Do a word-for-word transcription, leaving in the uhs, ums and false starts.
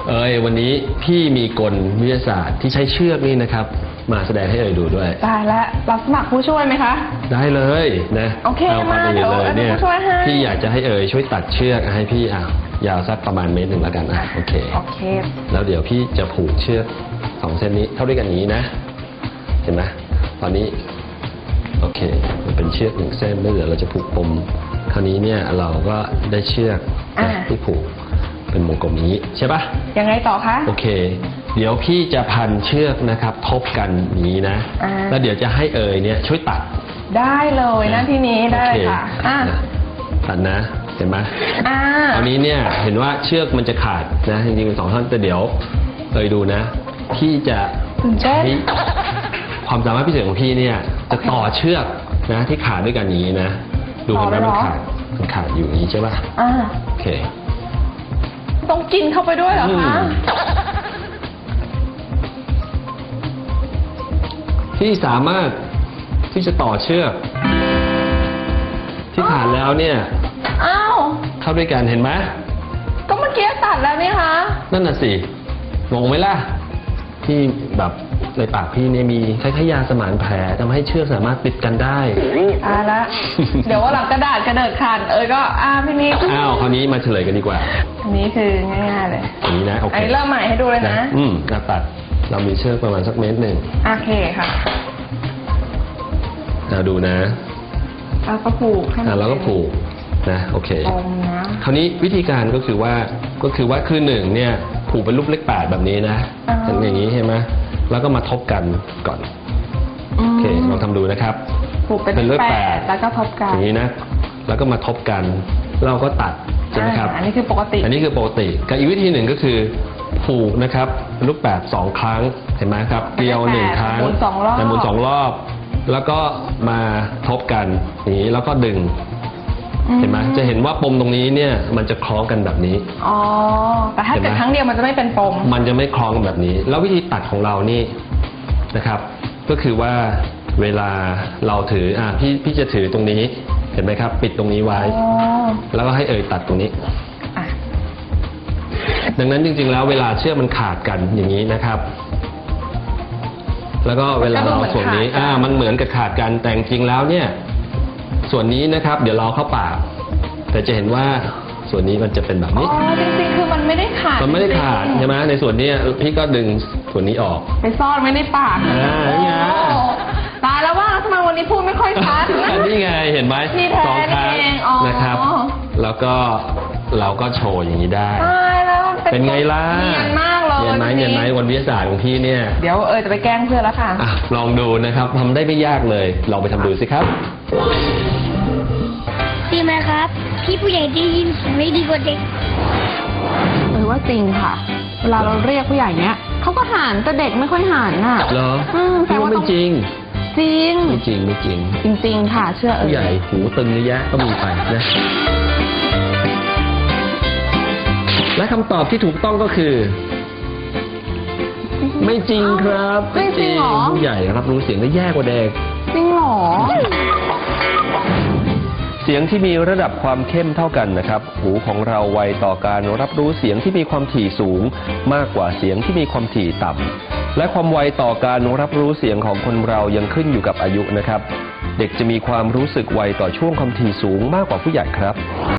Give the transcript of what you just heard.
เอ้ยวันนี้พี่มีกลวิทยาศาสตร์ที่ใช้เชือกนี่นะครับมาแสดงให้เอ๋ยดูด้วยได้แล้วรับสมัครผู้ช่วยไหมคะได้เลยนะโอเคมาเดี๋ยวเอ๋ยช่วยให้พี่อยากจะให้เอ๋ยช่วยตัดเชือกให้พี่อ่ะยาวสักประมาณเมตรหนึ่งแล้วกันอ่ะโอเคโอเคแล้วเดี๋ยวพี่จะผูกเชือกสองเส้นนี้เท่าด้วยกันนี้นะเห็นไหมตอนนี้โอเคมันเป็นเชือกหนึ่งเส้นแล้วเดี๋ยวเราจะผูกปมคราวนี้เนี่ยเราก็ได้เชือกที่ผูกเป็นวงกลมนี้ใช่ปะยังไงต่อคะโอเคเดี๋ยวพี่จะพันเชือกนะครับทบกันนี้นะแล้วเดี๋ยวจะให้เอ๋ยเนี่ยช่วยตัดได้เลยนะที่นี้ได้ค่ะตัดนะเห็นไหมตอนนี้เนี่ยเห็นว่าเชือกมันจะขาดนะจริงๆเป็นสองท่อนแต่เดี๋ยวเอ๋ยดูนะพี่จะความสามารถพิเศษของพี่เนี่ยจะต่อเชือกนะที่ขาดด้วยกันนี้นะดูเห็นไหมมันขาดมันขาดอยู่นี้ใช่ป่ะโอเคต้องกินเข้าไปด้วยเหรอคะที่สามารถที่จะต่อเชือกที่ขาดแล้วเนี่ยอ้าวเข้าด้วยกันเห็นไหมก็เมื่อกี้ตัดแล้วนี่คะนั่นน่ะสิงงไหมล่ะที่แบบในปากพี่เนี่ยมีคล้ายๆยาสมานแผลทำให้เชือกสามารถติดกันได้อ่าละเดี๋ยวว่าหลังกระดาษกระเดิดขาดเอ้ยก็อ่าพี่นิกอ้าวคราวนี้มาเฉลยกันดีกว่าอันนี้คือง่ายๆเลยอันนี้นะโอเคเริ่มใหม่ให้ดูเลยนะอืมกระตัดเรามีเชือกประมาณสักเมตรหนึ่งโอเคค่ะเราดูนะเราก็ผูกอ่าเราก็ผูกนะโอเคคราวนี้วิธีการก็คือว่าก็คือว่าคือหนึ่งเนี่ยผูกเป็นรูปเลขแปดแบบนี้นะเป็นอย่างนี้ใช่ไหมแล้วก็มาทบกันก่อนโอเคลองทำดูนะครับผูกเป็นเลขแปดแล้วก็ทบกันอย่างนี้นะแล้วก็มาทบกันเราก็ตัดใช่ไหมครับอันนี้คือปกติอันนี้คือปกติกับอีกวิธีหนึ่งก็คือผูกนะครับเป็นรูปแปดสองครั้งเห็นไหมครับเกลียวหนึ่งครั้งแต่หมุนสองรอบแล้วก็มาทบกันอย่างนี้แล้วก็ดึงเห็นไหมจะเห็นว่าปมตรงนี้เนี่ยมันจะคล้องกันแบบนี้อ๋อแต่ถ้าเกิดครั้งเดียวมันจะไม่เป็นปมมันจะไม่คล้องแบบนี้แล้ววิธีตัดของเรานี่นะครับก็คือว่าเวลาเราถืออ่าพี่พี่จะถือตรงนี้เห็นไหมครับปิดตรงนี้ไว้แล้วก็ให้เอ่ยตัดตรงนี้ดังนั้นจริงๆแล้วเวลาเชือกมันขาดกันอย่างนี้นะครับแล้วก็เวลาเราส่วนนี้อ่ามันเหมือนกับขาดกันแต่จริงๆแล้วเนี่ยส่วนนี้นะครับเดี๋ยวเราเข้าปากแต่จะเห็นว่าส่วนนี้มันจะเป็นแบบนี้อ๋อจริงๆคือมันไม่ได้ขาดมันไม่ได้ขาดใช่ไหมในส่วนนี้พี่ก็ดึงส่วนนี้ออกไปซ่อนไว้ในปากอ่านี่ไงตายแล้วว่าทำไมวันนี้พูดไม่ค่อยชัดนี่ไงเห็นไหมสองครั้งนะครับแล้วก็เราก็โชว์อย่างนี้ได้เป็นไงล่ะเนียนมากเลยเนียนไหมเนียนไหมวันวิทยาศาสตร์ของพี่เนี่ยเดี๋ยวเออจะไปแกล้งเพื่อนแล้วค่ะลองดูนะครับทำได้ไม่ยากเลยลองไปทำดูสิครับจริงไหมครับพี่ผู้ใหญ่ได้ยินไม่ดีกว่าเด็กเออว่าจริงค่ะเวลาเราเรียกผู้ใหญ่เนี้ยเขาก็หันแต่เด็กไม่ค่อยหันน่ะเหรอพี่ว่าไม่จริงจริงไม่จริงไม่จริงจริงๆค่ะเชื่อผู้ใหญ่หูตึงเยอะแยะก็มีไปนะและคำตอบที่ถูกต้องก็คือไม่จริงครับไม่จริงผู้ใหญ่รับรู้เสียงได้แย่กว่าเด็กจริงหรอเสียงที่มีระดับความเข้มเท่ากันนะครับหูของเราไวต่อการรับรู้เสียงที่มีความถี่สูงมากกว่าเสียงที่มีความถี่ต่ำและความไวต่อการรับรู้เสียงของคนเรายังขึ้นอยู่กับอายุนะครับเด็กจะมีความรู้สึกไวต่อช่วงความถี่สูงมากกว่าผู้ใหญ่ครับ